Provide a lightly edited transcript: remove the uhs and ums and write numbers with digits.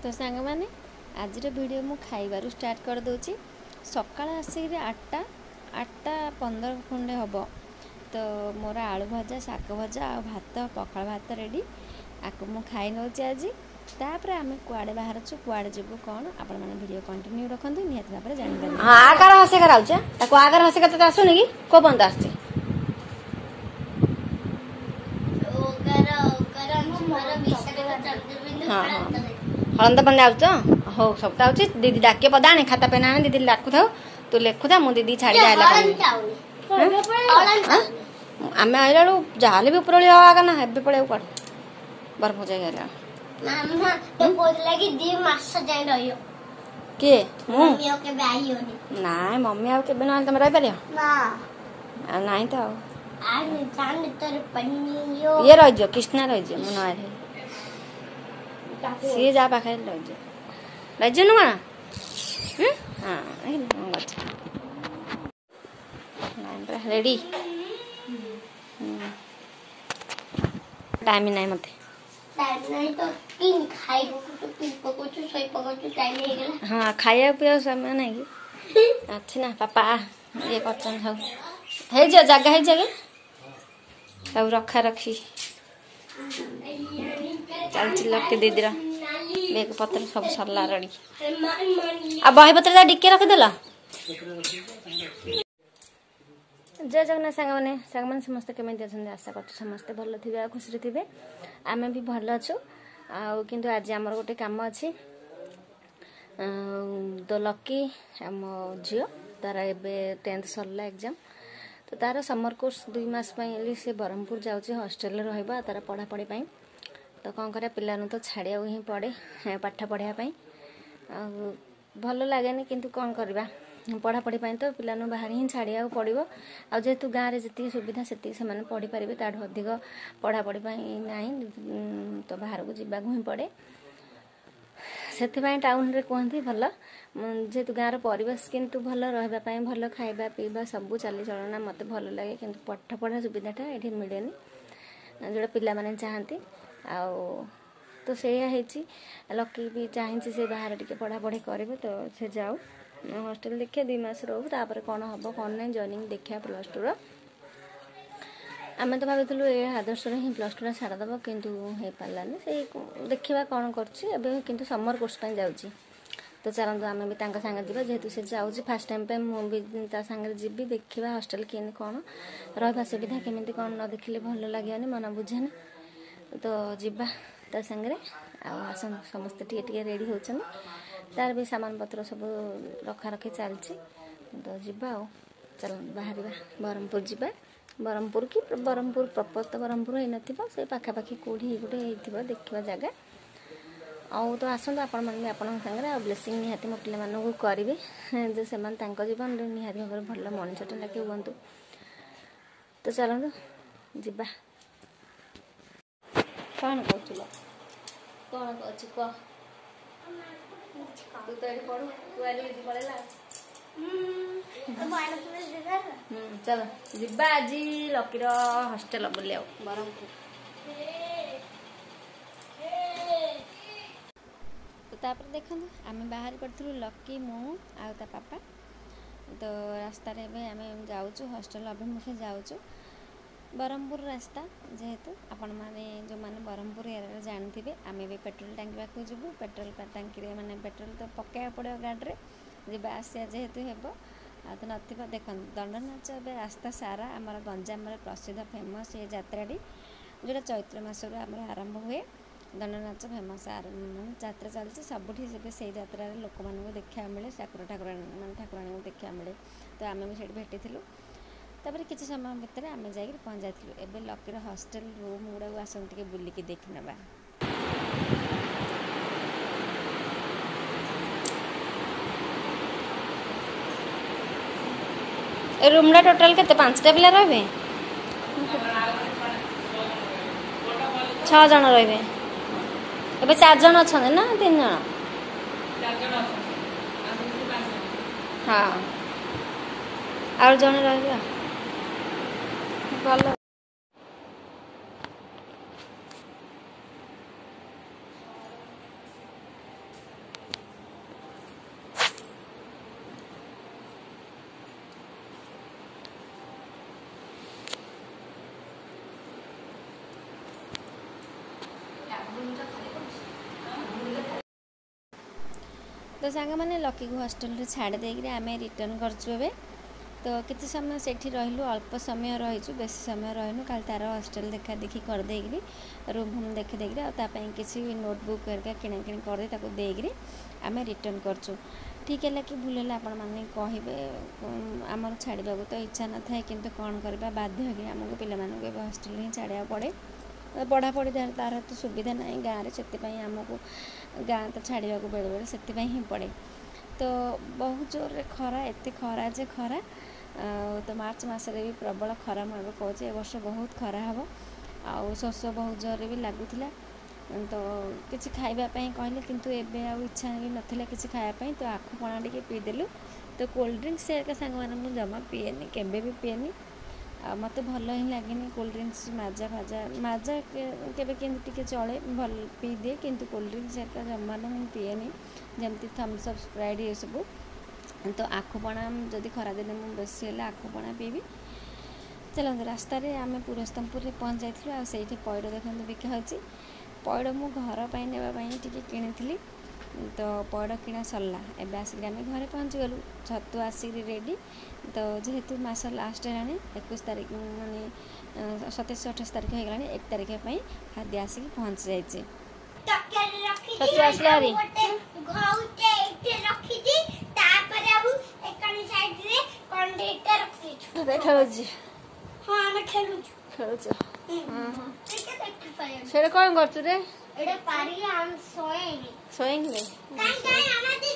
तो सांग मैंने आज वीडियो मु खाइबारू स्टार्ट कर दूची। सकाळ आसिक 8:15 खंडे हम तो मोर आलू भजा शाग भजा आ भात पखाल भात रेडी आपको मु खाई नौ आज। तापर आम कुआडे बाहर कुआडे जीवु कौन आपण मैंने वीडियो कंटिन्यू रखते निहत भाव में जान हाँ आकार हसेकर आकार हसेकर तो आसुनी कि को बंद आसছে हाँ हाँ हलंदा बंद आउछ हो सब आउछ दीदी डाके पदाने खाता पेना दीदी डाकु थाउ तू लेखु था मु दीदी छाड़ी जायला आमे आइलाडू जाले भी उपरली आगा ना हेबे पळे उपर बर्फ हो जायला मामा तो बोलला कि 2 मास जाय रहियो के मु मम्मी के बाई होनी ना मम्मी आउ के बिना तुम रह परियो ना नहीं तो आज जान तर पन्नियो ये रह जो कृष्णा रह जो मन आए सी जा पाखे रह जो नु ना हां अच्छा रेडी टाइम नहीं मते टाइम नहीं तो किन खाई तो पिन पको छु सोई पको छु टाइम नहीं गेला हां खाया पिया समय नहीं कि अच्छी ना पापा ये करचन हो हे जे जगह हे जगह सब रखा रखी चल चिल्ला के दे दिरा बेग पत्र सब सरला रेडी आ बही पत्र डिक्के रख देला जय जगन्नाथ सांग मैंने समस्त केमी अच्छे आशा कर समस्त भल थे खुशी थे आम भी भल अच्छु किंतु आज आमर गोटे कम अच्छी तो लकी आम झी तार ए 10th सरला एग्जाम तो तार समर कोर्स 2 मास से ब्रह्मपुर जाऊँगी हॉस्टेल रहा तार पढ़ापढ़ी तो कौन कर पिला तो छाड़िया ही पड़े पाठ पढ़ापी भल लगे किंतु कौन करवा पढ़ापढ़ी तो पिला बाहर ही छाड़िया पड़ो आ जेहेतु गाँव में जी सुविधा से पढ़ी पारे ताठू अधिक पढ़ापढ़ी ना तो बाहर को जावाक ही पड़े से टाउन रे कहती भल जेहेतु गाँव परिवेश किंतु भल रही भल खाଇବା पीवा सब चाली चलना मत भल लगे कि पाठ पढ़ा सुविधाटा ये मिले जोड़ा पिला माने चाहती तो से लकी भी चाहिए से बाहर टे पढ़ापढ़ी करे तो से जाऊ हॉस्टेल देखिए 2 मास रहू तापर कौन हम कौन ना जॉइनिंग देखिया +2 आम तो भावुँ ये आदर्श ही +2 छाड़देव किंतु हो पारानी से देखा कौन कर समर कोर्स जाऊँगी तो चलते आम भी सागे जा जेहेतु से जाऊँगी फास्ट टाइम पे मुझे सागर जी देखा हॉस्टेल के कौन रहा सुविधा केमी कौन न देखिले भल लगे मन बुझे तो जीवा ता सागर आस समस्ते टे रेडी होती तार भी सामान पत्र सब रखा रखी चलती तो जीवा चल बाहर ब्रह्मपुर जीवा ब्रह्मपुर कि ब्रह्मपुर प्रपर तो ब्रह्मपुर हो न से पाखापाखि कौटी गोटे हो देखा जगह आउ तो आसतु आपण मैंने आपण सागर ब्लेसिंग निहाती मो पे करेंगे जो से जीवन निहाती भाव में भल मनीषटे लगे हूँ तो चलते जीवा कौन कहूँ कौन कह तू तो ये पढ़ू तू आली दीदी पढ़ेला चलो जीवा आज लकीर हॉस्टेल बुले ब्रह्मपुर तापर देखो आम बाहर पड़ू लकी मु आ पापा तो रास्ता आम जाऊँ हॉस्टेल अभिमुखे जाऊँ ब्रह्मपुर रास्ता जेहेतु आपण मैंने जो मैंने ब्रह्मपुर एरिया जानते आम भी पेट्रोल टांकी पाक जीवु पेट्रोल टांकी माने पेट्रोल तो पकड़ा पड़ो गाड़ी में आसिया जेहेतु हे तो न देख दंडनाच ए रास्ता सारा आमर गंजाम प्रसिद्ध फेमस ये जात्राटी जोटा चैत्र मासर आम आरंभ हुए दंडनाच फेमस मानते जात्रा चलती सबुठी से जात्रा लोक मानक देखा मिले ठाकुराणी को देखा मिले तो आम भी भेटी तापर किसी समय भितर आम जा पहुँच जाइलु एबे लकीर हॉस्टेल रूम गुड़ा आसन टे बुलिकी देखी नवा रूम टोटाल के 5टा पिला रहे 6 जन रहे एबे 4 जन अच्छा ना 3 जन हाँ और जन रह भल तो सांग मैंने लकी को हॉस्टल छाड़ देकर आम रिटर्न करें। तो किसी समय सेठी रहिलु, अल्प समय रहीचु, बेसी समय रहनु। काल तार हॉस्टल देखा देखी कर देकरी रूम रूम देखी देकरी आ किसी नोटबुक करके किणा किणी कर ताको देकरी आम रिटर्न करचु। ठीक है कि भूल है आपण मैंने कहे आमर छाड़ा तो इच्छा न थाए, किंतु कौन करवा बाध्य होगी आमको पिलामानू हॉस्टल ही छाड़ा पड़े। पढ़ापढ़ी तार तो सुविधा ना गाँव से आमको गाँ तो छाड़ा बेले बेले से ही पड़े। तो बहुत जोर खरा, एत खरा जे खरा। तो मार्च मसरे भी प्रबल खरा मुझे कहूँ ए वर्ष बहुत खरा हम आउ शोष बहुत जोर भी लगुला। तो किसी खावाई कहले किंतु एबे आ इच्छा भी नाला किसी खायापी। तो आखु पणा टे पीदेलु। तो कोल्ड ड्रिंक्स से सांग मैंने जमा पीएनि, केबे भी पीएनि। मत भल ही लगे कोल्ड ड्रिंक्स माजा माजा केबे के चले भल पी दिए, किंतु कोल्ड ड्रिंक्स जमा मुझे पीएनि जमती थम्स अप, स्प्राइट ये सब। तो आखुपणा जदि खरा दिन मुझे बेसी है आखुपणा पीबी। चलते रास्तार आम पुरस्तमपुर पहुँच जाइलु। आसे पैड़ देखते बिका हो पैड़ मु घर पर नापी किणी। तो पैड़ किणा सरला एवं आसिक आम घर पहुँची गलु। छतु आसिक रेडी। तो जेहेतु मास लास्ट है 21 तारीख माने 27-28 तारीख हो गला, 1 तारीख खाद्य आसिक पहुँच जाइए। छतु आसला हारी कौन कर